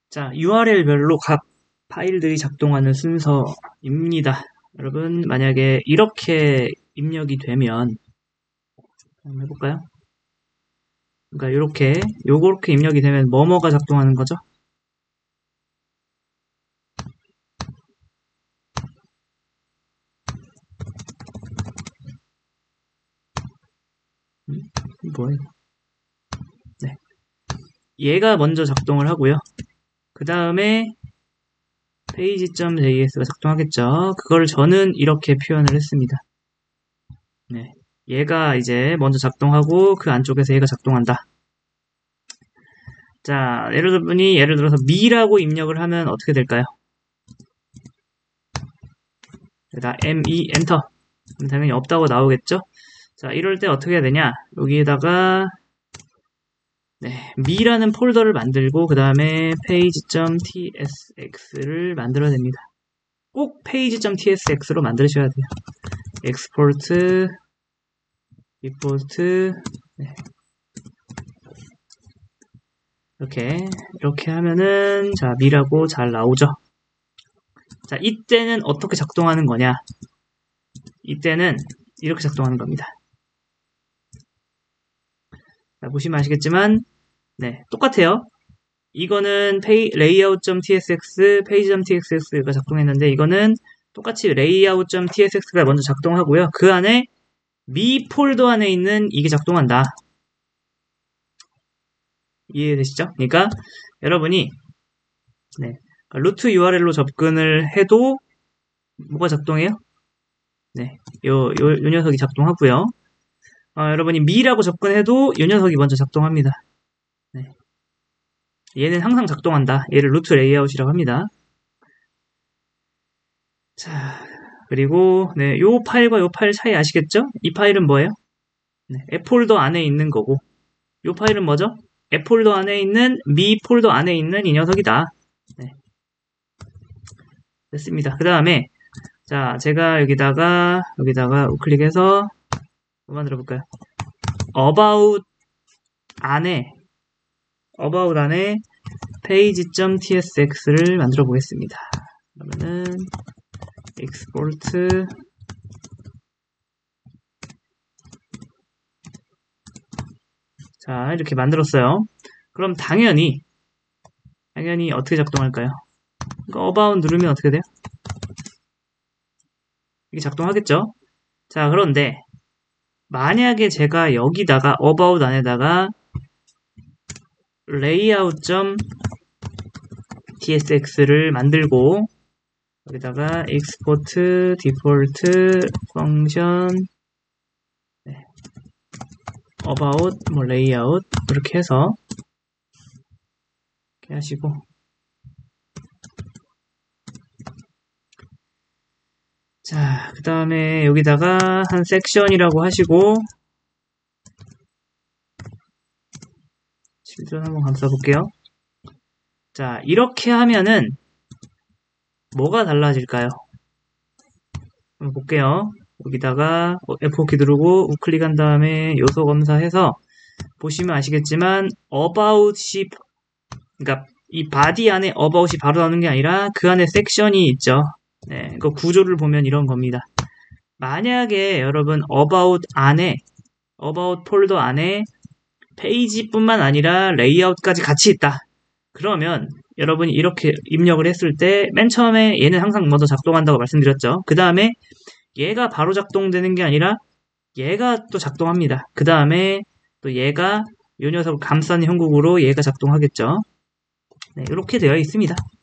자, URL별로 각 파일들이 작동하는 순서입니다. 여러분, 만약에 이렇게 입력이 되면, 한번 해볼까요? 그러니까 요렇게 입력이 되면 뭐뭐가 작동하는 거죠? 뭐예요? 네. 얘가 먼저 작동을 하고요. 그 다음에 page.js가 작동하겠죠. 그걸 저는 이렇게 표현을 했습니다. 네. 얘가 이제 먼저 작동하고 그 안쪽에서 얘가 작동한다. 자, 예를 들어서 me라고 입력을 하면 어떻게 될까요? 여기다 me 엔터. 당연히 없다고 나오겠죠? 자, 이럴 때 어떻게 해야 되냐? 여기에다가 me라는 폴더를 만들고 그 다음에 page.tsx를 만들어야 됩니다. 꼭 page.tsx로 만드셔야 돼요. export, import, 이렇게 하면은 자, me라고 잘 나오죠. 자, 이때는 어떻게 작동하는 거냐? 이때는 이렇게 작동하는 겁니다. 자, 보시면 아시겠지만 똑같아요. 이거는 layout.tsx, page.tsx가 작동했는데 이거는 똑같이 layout.tsx가 먼저 작동하고요. 그 안에 me 폴더 안에 있는 이게 작동한다. 이해되시죠? 그러니까 여러분이 루트 URL로 접근을 해도 뭐가 작동해요? 요 녀석이 작동하고요. 여러분이 me라고 접근해도 이 녀석이 먼저 작동합니다. 얘는 항상 작동한다. 얘를 루트 레이아웃이라고 합니다. 자, 그리고 요 파일과 요 파일 차이 아시겠죠? 이 파일은 뭐예요? 앱폴더 안에 있는 거고 요 파일은 뭐죠? 앱폴더 안에 있는 me 폴더 안에 있는 이 녀석이다. 됐습니다. 그 다음에 자, 제가 여기다가 우클릭해서 뭐 만들어 볼까요? about 안에 page.tsx를 만들어 보겠습니다. 그러면은 export 자, 이렇게 만들었어요. 그럼 당연히 어떻게 작동할까요? about 누르면 어떻게 돼요? 이게 작동하겠죠? 자, 그런데 만약에 제가 여기다가 about 안에다가 layout.tsx를 만들고 여기다가 export default function about layout 이렇게 해서 이렇게 하시고 자, 그 다음에 여기다가 한 섹션이라고 하시고 실전 한번 감싸볼게요. 자, 이렇게 하면은 뭐가 달라질까요? 한번 볼게요. 여기다가 F4키 누르고 우클릭한 다음에 요소 검사해서 보시면 아시겠지만 about이 그러니까 이 body 안에 about이 바로 나오는 게 아니라 그 안에 섹션이 있죠. 그 구조를 보면 이런 겁니다. 만약에 여러분 about 폴더 안에 페이지뿐만 아니라 레이아웃까지 같이 있다. 그러면 여러분이 이렇게 입력을 했을 때 맨 처음에 얘는 항상 먼저 작동한다고 말씀드렸죠. 그 다음에 얘가 바로 작동되는 게 아니라 얘가 또 작동합니다. 그 다음에 또 얘가 이 녀석을 감싼 형국으로 얘가 작동하겠죠. 이렇게 되어 있습니다.